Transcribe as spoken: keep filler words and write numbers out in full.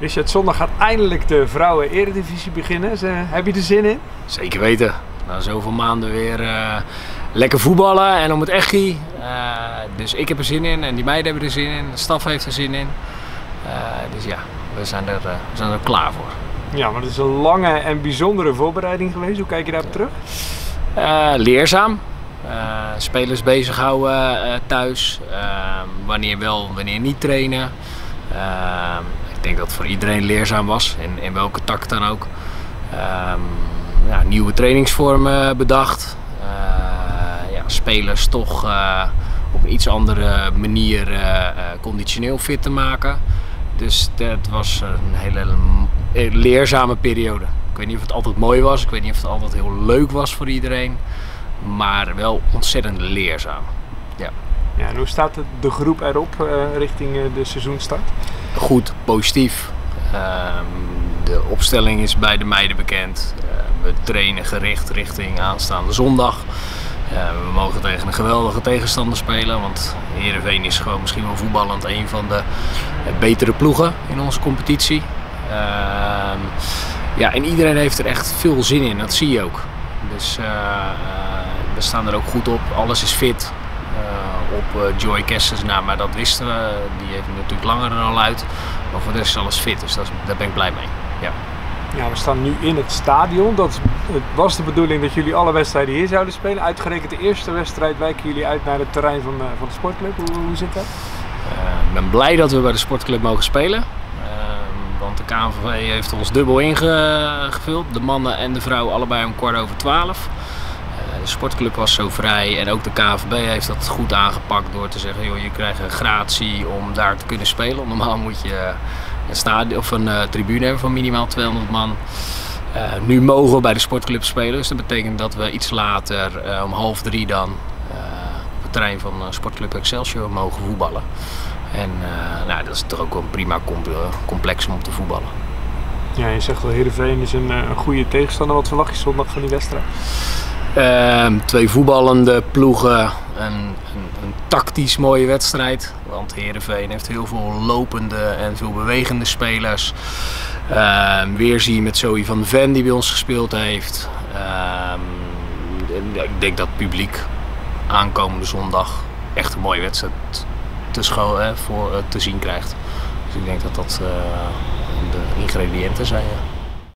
Richard, zondag gaat eindelijk de vrouwen eredivisie beginnen. Ze, heb je er zin in? Zeker weten. Na zoveel maanden weer uh, lekker voetballen en om het echi. Uh, dus ik heb er zin in en die meiden hebben er zin in. De staf heeft er zin in. Uh, dus ja, we zijn, er, uh, we zijn er klaar voor. Ja, maar het is een lange en bijzondere voorbereiding geweest. Hoe kijk je daarop terug? Uh, leerzaam. Uh, spelers bezighouden uh, thuis. Uh, wanneer wel, wanneer niet trainen. Uh, ik denk dat het voor iedereen leerzaam was, in, in welke tak dan ook. Uh, ja, nieuwe trainingsvormen bedacht. Uh, ja, spelers toch uh, op een iets andere manier uh, uh, conditioneel fit te maken. Dus het was een hele leerzame periode. Ik weet niet of het altijd mooi was, ik weet niet of het altijd heel leuk was voor iedereen. Maar wel ontzettend leerzaam. Ja. Ja, en hoe staat de groep erop uh, richting de seizoenstart? Goed, positief. Uh, de opstelling is bij de meiden bekend. Uh, we trainen gericht richting aanstaande zondag. Uh, we mogen tegen een geweldige tegenstander spelen, want Heerenveen is gewoon misschien wel voetballend een van de betere ploegen in onze competitie. Uh, ja, en iedereen heeft er echt veel zin in, dat zie je ook. Dus uh, uh, we staan er ook goed op, alles is fit. Uh, op uh, Joy Kessens, nou, maar dat wisten we, die heeft natuurlijk langer er al uit. Maar voor de rest is alles fit, dus dat is, daar ben ik blij mee. Ja. Ja, we staan nu in het stadion. Dat, het was de bedoeling dat jullie alle wedstrijden hier zouden spelen. Uitgerekend de eerste wedstrijd wijken jullie uit naar het terrein van, uh, van de sportclub. Hoe, hoe zit dat? Uh, ik ben blij dat we bij de sportclub mogen spelen. Uh, want de K N V V heeft ons dubbel ingevuld. De mannen en de vrouwen allebei om kwart over twaalf. De sportclub was zo vrij en ook de K N V B heeft dat goed aangepakt door te zeggen, joh, je krijgt een gratie om daar te kunnen spelen. Normaal moet je een, stadion, of een uh, tribune hebben van minimaal tweehonderd man. Uh, nu mogen we bij de sportclub spelen, dus dat betekent dat we iets later uh, om half drie dan uh, op het terrein van uh, sportclub Excelsior mogen voetballen. En uh, nou, dat is toch ook wel een prima complex om te voetballen. Ja, je zegt wel, Heerenveen is een, een goede tegenstander. Wat verwacht je zondag van die wedstrijd? Uh, twee voetballende ploegen, een, een, een tactisch mooie wedstrijd. Want Heerenveen heeft heel veel lopende en veel bewegende spelers. Uh, weer zie je met Zoe van Ven die bij ons gespeeld heeft. Uh, ik denk dat het publiek aankomende zondag echt een mooie wedstrijd te, school, hè, voor, uh, te zien krijgt. Dus ik denk dat dat uh, de ingrediënten zijn. Ja.